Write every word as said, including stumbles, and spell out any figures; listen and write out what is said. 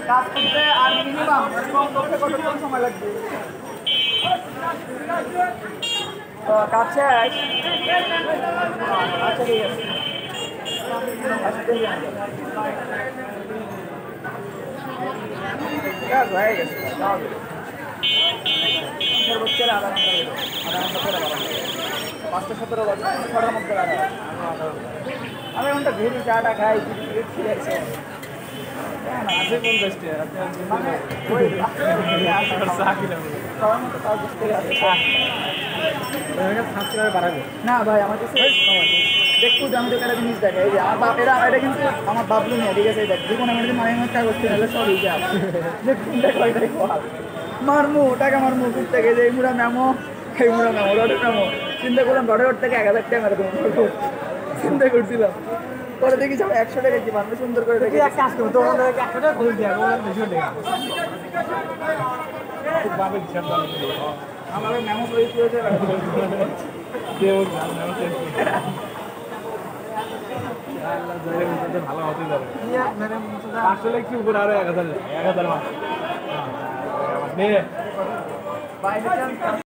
কাজ করতে আর মিনিমাম কম করতে কতক্ষণ সময় লাগবে? তো কাজ শেষ? আচ্ছা ঠিক আছে। কাজ হয়ে গেছে, সর্বোচ্চ আধা ঘন্টা হলো, আধা ঘন্টা পরে বাবা পাঁচটা সতেরো বাজে ছটার মধ্যে আধা আধা ঘন্টা ঘুরি চাটা খাই ফিরে এসে আছে কোন দেশে না ভাই আমার কাছে দেখবো যে আমি তো একটা জিনিস দেখে এই যে আমার বাপ এরা এটা কিন্তু আমার বাবলু নিয়ে ঠিক আছে দেখ জীবন আমি মাঝে মাঝে কাগজ কিনে সব এই যাব দেখুন দেখো এটাই বল মারমু টাকা মারমু কুট থেকে যে এই মুড়া মেমো এই মুড়া মেমো রডের মেমো চিন্তা করলাম রডের রড থেকে এক হাজার টাকা মেরে দেবো চিন্তা করছিলাম পরে দেখি সব একশো টাকা কি মারবে সুন্দর করে দেখি এক কাজ করবো তোমাদের একশো টাকা করে দিয়ে দুশো টাকা খুব ভাবে আমার মেমো তৈরি করেছে ভালো হতে পারে আসলে কি উপরে আরো এক হাজার এক হাজার মাস